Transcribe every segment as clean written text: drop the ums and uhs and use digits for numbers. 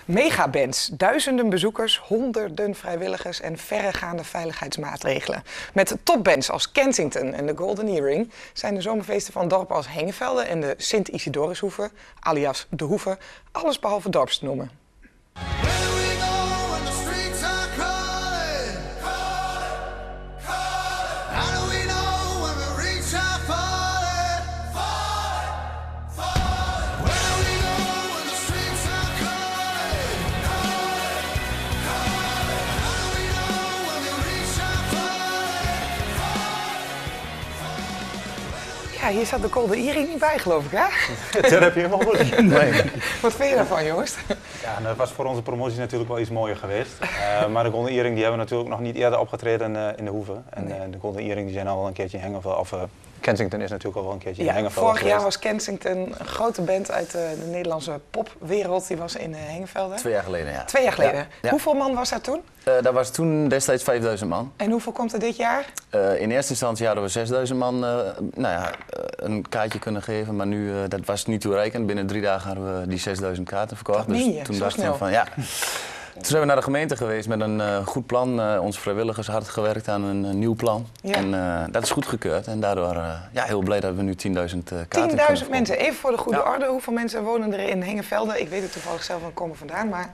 Megabands, duizenden bezoekers, honderden vrijwilligers en verregaande veiligheidsmaatregelen. Met topbands als Kensington en de Golden Earring zijn de zomerfeesten van dorpen als Hengevelde en de Sint-Isidorishoeve, alias De Hoeve, alles behalve dorps te noemen. Ja, hier zat de Golden Earring niet bij, geloof ik, hè? Dat heb je helemaal goed. Nee. Wat vind je daarvan, Joost? Ja, dat was voor onze promotie natuurlijk wel iets mooier geweest. Maar de Golden Earring die hebben we natuurlijk nog niet eerder opgetreden in de Hoeve. En de Golden Earring die zijn al wel een keertje in Hengevelde, of Kensington is natuurlijk al wel een keertje in Hengevelde vorig jaar was Kensington een grote band uit de Nederlandse popwereld. Die was in Hengevelde. 2 jaar geleden, ja. 2 jaar geleden. Ja. Hoeveel man was daar toen? Dat was toen destijds 5000 man. En hoeveel komt er dit jaar? In eerste instantie hadden we 6000 man een kaartje kunnen geven, maar nu dat was niet toereikend. Binnen 3 dagen hadden we die 6000 kaarten verkocht. Dat meen je, toen zo dachten snel. we van ja. Toen zijn we naar de gemeente geweest met een goed plan. Onze vrijwilligers hard gewerkt aan een nieuw plan. Ja. En dat is goedgekeurd. En daardoor heel blij dat we nu 10.000 kaarten 10.000 mensen. Even voor de goede orde. Hoeveel mensen wonen er in Hengevelde? Ik weet het toevallig zelf van komen vandaan. Maar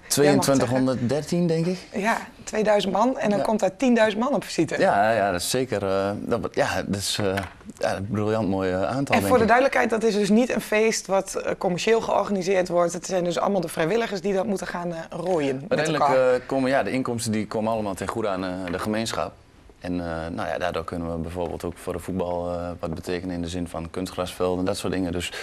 2213 denk ik. Ja, 2000 man. En dan komt daar 10.000 man op visite. Ja, dat is zeker. Dat is een briljant mooi aantal. En voor de duidelijkheid, dat is dus niet een feest wat commercieel georganiseerd wordt. Het zijn dus allemaal de vrijwilligers die dat moeten gaan rooien. Uiteindelijk komen de inkomsten die komen allemaal ten goede aan de gemeenschap. En daardoor kunnen we bijvoorbeeld ook voor de voetbal wat betekenen in de zin van kunstgrasvelden en dat soort dingen. Dus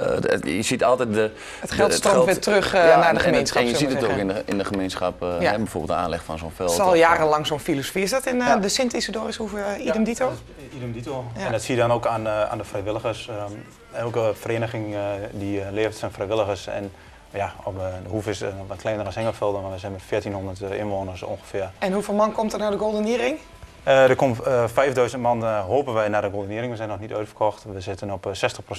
je ziet altijd het geld stroomt weer terug naar de gemeenschap. En je ziet het ook in de gemeenschap, bijvoorbeeld de aanleg van zo'n veld. Het is al jarenlang zo'n filosofie. Is dat in de Sint-Isidorishoeve idem dito? Ja, idem dito. Ja. En dat zie je dan ook aan de vrijwilligers. Elke vereniging die levert zijn vrijwilligers. En ja, de Hoeve is wat kleiner dan Hengevelde, maar we zijn met 1400 inwoners ongeveer. En hoeveel man komt er naar de Golden Earring? Er komt 5000 man, hopen wij, naar de Golden Earring. We zijn nog niet uitverkocht. We zitten op 60%.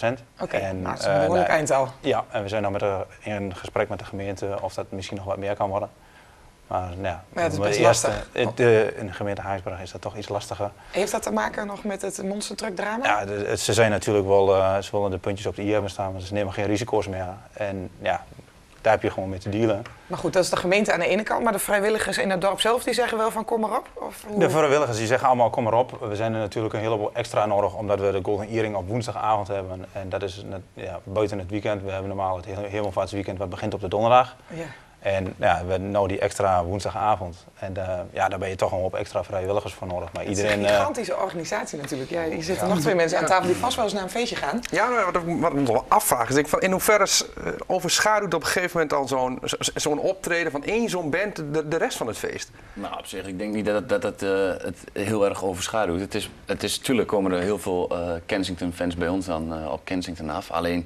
Oké, dat is een behoorlijk eindtal. Ja, en we zijn nog in gesprek met de gemeente of dat misschien nog wat meer kan worden. Maar het is best lastig. In de gemeente Haaksbergen is dat toch iets lastiger. Heeft dat te maken nog met het monstertruck drama? Ja, ze zijn natuurlijk wel, ze willen de puntjes op de i hebben staan, maar ze nemen geen risico's meer. En ja, daar heb je gewoon mee te dealen. Maar goed, dat is de gemeente aan de ene kant, maar de vrijwilligers in het dorp zelf die zeggen wel van kom maar op? Of hoe? De vrijwilligers die zeggen allemaal kom maar op. We zijn er natuurlijk een heleboel extra nodig omdat we de Golden Earring op woensdagavond hebben. En dat is buiten het weekend. We hebben normaal het Hemelvaartsweekend wat begint op de donderdag. Ja. En we hebben nou die extra woensdagavond. En daar ben je toch een hoop extra vrijwilligers voor nodig. Maar iedereen, het is een gigantische organisatie natuurlijk. Ja, hier zitten nog 2 mensen aan tafel die vast wel eens naar een feestje gaan. Ja, wat ik me wel afvraag is, in hoeverre overschaduwt op een gegeven moment al zo'n optreden van één zo'n band de rest van het feest? Nou, op zich, ik denk niet dat het heel erg overschaduwt. Natuurlijk komen er heel veel Kensington-fans bij ons dan op Kensington af. Alleen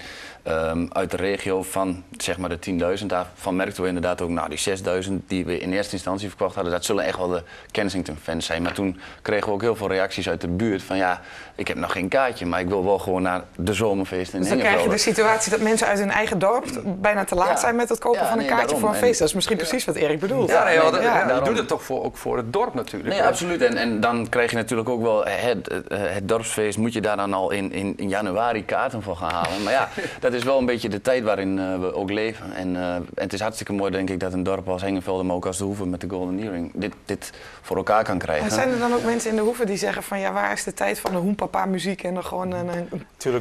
uit de regio van zeg maar de 10.000, daarvan merkten we inderdaad ook, die 6.000 die we in eerste instantie verkocht hadden, dat zullen echt wel de Kensington-fans zijn. Maar toen kregen we ook heel veel reacties uit de buurt van ik heb nog geen kaartje, maar ik wil wel gewoon naar de zomerfeesten in Hengevelde. Dus dan krijg je de situatie dat mensen uit hun eigen dorp bijna te laat zijn met het kopen van een kaartje voor een feest. Dat is misschien precies wat Erik bedoelt. Je doet het toch ook voor het dorp natuurlijk. Nee, absoluut. En dan krijg je natuurlijk ook wel het dorpsfeest, moet je daar dan al in januari kaarten voor gaan halen. Maar ja, dat is wel een beetje de tijd waarin we ook leven. En het is hartstikke mooi, denk ik, dat een dorp als Hengevelde, maar ook als de Hoeve met de Golden Earring dit voor elkaar kan krijgen. En zijn er dan ook mensen in de Hoeve die zeggen van waar is de tijd van de hoenpapa muziek en dan gewoon een tuurlijk,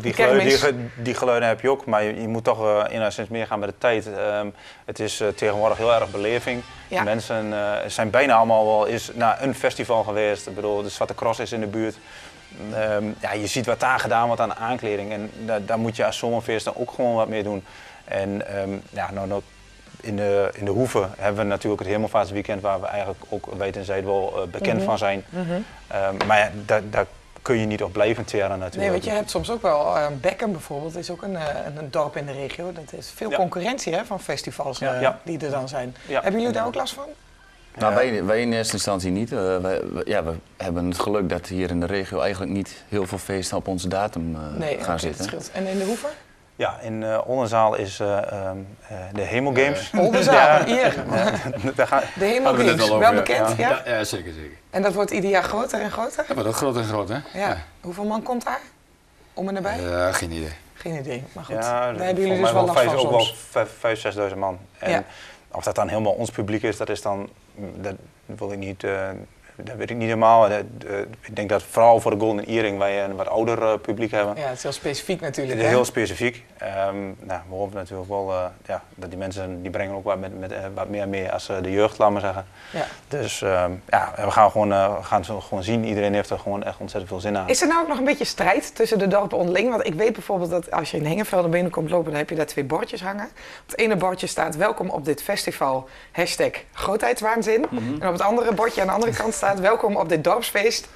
die geluiden heb je ook, maar je moet toch enigszins meer gaan met de tijd. Het is tegenwoordig heel erg beleving. Ja. Mensen zijn bijna allemaal wel eens naar een festival geweest. Ik bedoel, de Zwarte Cross is in de buurt. Je ziet wat daar gedaan wordt aan aankleding en daar moet je als zomerfeest dan ook gewoon wat mee doen. En in de Hoeve hebben we natuurlijk het Hemelvaartsweekend waar we eigenlijk ook wijd en zijd wel bekend van zijn. Maar daar kun je niet op blijven teren natuurlijk. Nee, want je hebt soms ook wel, Beckham bijvoorbeeld is ook een dorp in de regio. Dat is veel concurrentie van festivals die er dan zijn. Ja. Hebben jullie daar ook last van? Nou, wij in eerste instantie niet. We hebben het geluk dat hier in de regio eigenlijk niet heel veel feesten op onze datum gaan zitten. Dat scheelt. En in de Hoeve? Ja, in Oldenzaal is de Hemelgames. Oldenzaal, hier. De Hadden we net Hemelgames, al over, wel ja. bekend? Ja. Ja, zeker. En dat wordt ieder jaar groter en groter? Ja, maar dat groter en groter, hè? Ja. Hoeveel man komt daar? Om en nabij? Geen idee. Geen idee, maar goed. Ja, Daar hebben jullie dus wel last van ook soms. wel 5.000, 6.000 man. En Ja. of dat dan helemaal ons publiek is, dat wil ik niet... Dat weet ik niet helemaal. Ik denk dat vooral voor de Golden Earring wij een wat ouder publiek hebben. Ja, het is heel specifiek natuurlijk. Het is hè? heel specifiek. We hopen natuurlijk wel dat die mensen die brengen ook wat meer mee als de jeugd, laat maar zeggen. Ja. Dus we gaan gewoon zien. Iedereen heeft er gewoon echt ontzettend veel zin aan. Is er nou ook nog een beetje strijd tussen de dorpen onderling? Want ik weet bijvoorbeeld dat als je in Hengevelde binnenkomt lopen, dan heb je daar 2 bordjes hangen. Op het ene bordje staat welkom op dit festival, #grootheidswaanzin. En op het andere bordje aan de andere kant staat welkom op dit dorpsfeest,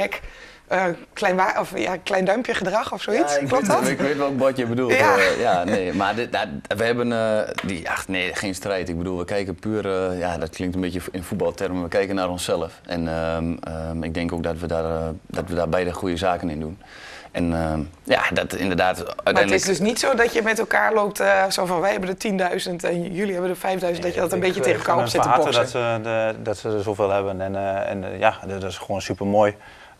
klein duimpje gedrag of zoiets. Ja, Klopt dat? Ik weet welk bord je bedoelt. Ja. Nee, maar we hebben geen strijd. Ik bedoel, we kijken puur, dat klinkt een beetje in voetbaltermen, we kijken naar onszelf. En ik denk ook dat we daar beide goede zaken in doen. En dat inderdaad uiteindelijk... Maar het is dus niet zo dat je met elkaar loopt, zo van wij hebben er 10.000 en jullie hebben er 5.000, dat je dat een beetje tegen elkaar op zit te boksen. Dat ze er zoveel hebben en dat is gewoon super mooi.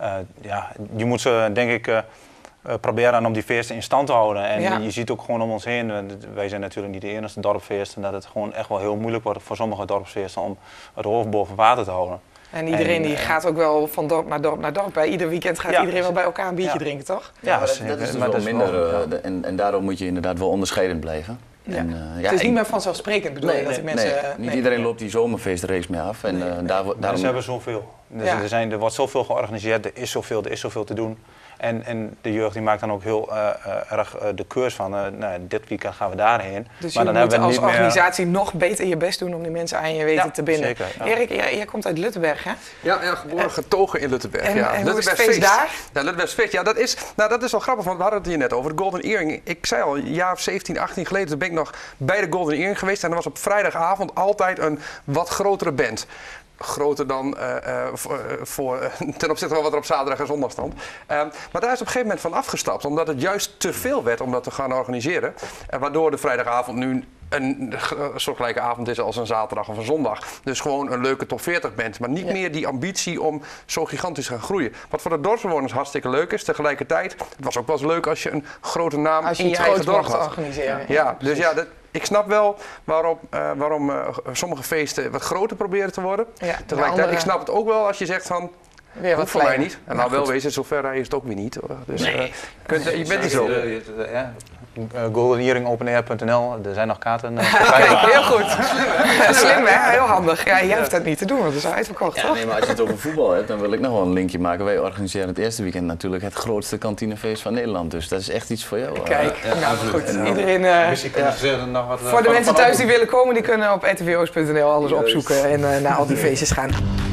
Je moet ze denk ik proberen om die feesten in stand te houden. En je ziet ook gewoon om ons heen, wij zijn natuurlijk niet de enige dorpsfeesten, dat het gewoon echt wel heel moeilijk wordt voor sommige dorpsfeesten om het hoofd boven water te houden. En iedereen die gaat ook wel van dorp naar dorp naar dorp. Bij ieder weekend gaat iedereen wel bij elkaar een biertje drinken, toch? Ja, dat is dus wel minder. En daarom moet je inderdaad wel onderscheidend blijven. Ja. En, het is niet meer vanzelfsprekend, bedoel je, dat die mensen... Niet iedereen loopt die zomerfeestrace mee af. En, daarom... Ze hebben zoveel. Dus er wordt zoveel georganiseerd, er is zoveel te doen. En de jeugd die maakt dan ook heel erg de keus van, dit weekend gaan we daarheen. Dus maar je dan moet hebben we als niet organisatie nog beter je best doen om die mensen aan je weten te binden. Zeker, ja. Erik, jij komt uit Luttenberg, hè? Ja, geboren getogen in Luttenberg. En hoe is het feest daar? Ja, Luttenbergsfeest. Ja, dat is wel grappig, want we hadden het hier net over de Golden Earring. Ik zei al, een jaar of 17, 18 geleden, toen ben ik nog bij de Golden Earring geweest. En er was op vrijdagavond altijd een wat grotere band. Groter dan ten opzichte van wat er op zaterdag en zondag stond. Maar daar is op een gegeven moment van afgestapt, omdat het juist te veel werd om dat te gaan organiseren. Waardoor de vrijdagavond nu een soortgelijke avond is als een zaterdag of een zondag. Dus gewoon een leuke top 40 bent. Maar niet meer die ambitie om zo gigantisch te gaan groeien. Wat voor de dorpsbewoners hartstikke leuk is. Tegelijkertijd, het was ook wel eens leuk als je een grote naam in je eigen dorp had. Organiseren. Ja, dus ja, ik snap wel waarom sommige feesten wat groter proberen te worden. Ja, Tegelijkertijd, ik snap het ook wel als je zegt van... Weer wat voor mij kleiner. niet. En nou wel wezen, zover rijden is het ook weer niet. Dus, je bent er zo. goldenearringopenair.nl, er zijn nog kaarten. Kijk, heel goed. Slim hè, heel handig. Ja, jij hoeft dat niet te doen, want het is uitverkocht, Ja, toch? nee, maar als je het over voetbal hebt, dan wil ik nog wel een linkje maken. Wij organiseren het eerste weekend natuurlijk het grootste kantinefeest van Nederland. Dus dat is echt iets voor jou. Kijk, nou goed. Iedereen... nog wat, voor de mensen thuis die willen komen, die kunnen op rtvoo's.nl alles opzoeken en naar al die feestjes gaan.